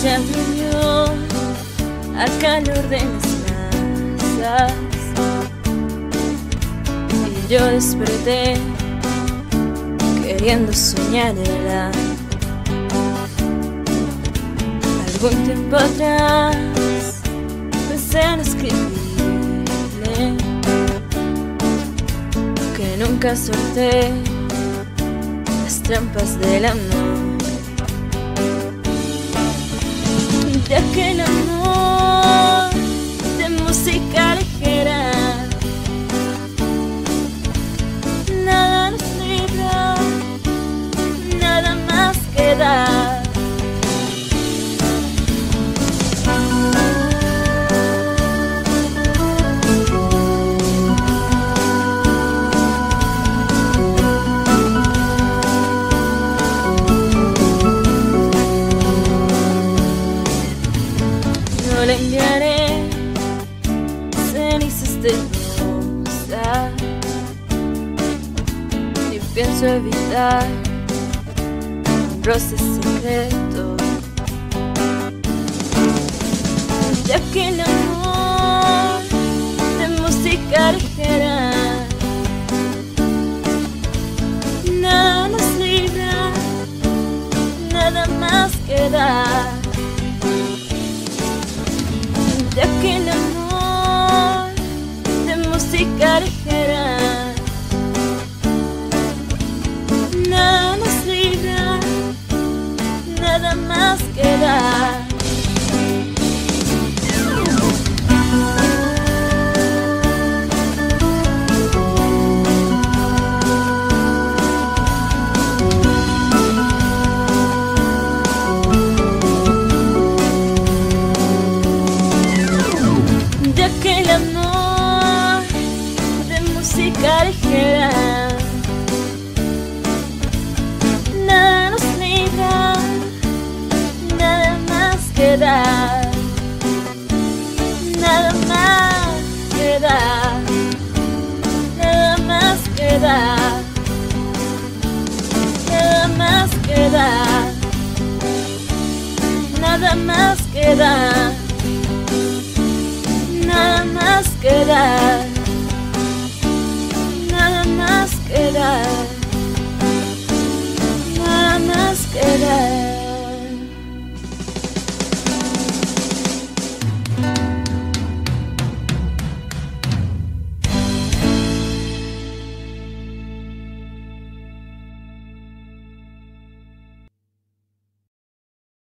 ya durmió al calor de las brasas y yo desperté queriendo soñarla. Algún tiempo atrás pensé en escribirle que nunca solté las trampas del amor. De aquel amor de música ligera, nada nos libra, nada más queda. No le enviaré cenizas de rosa, ni pienso evitar un roce secreto de aquel amor de música ligera. Nada nos libra, nada más queda. De aquel amor de música ligera, nada nos libra, nada más queda. De aquel amor de música ligera, nada nos libra, nada más queda, nada más queda, nada más queda, nada más queda, nada más queda. Nada más queda.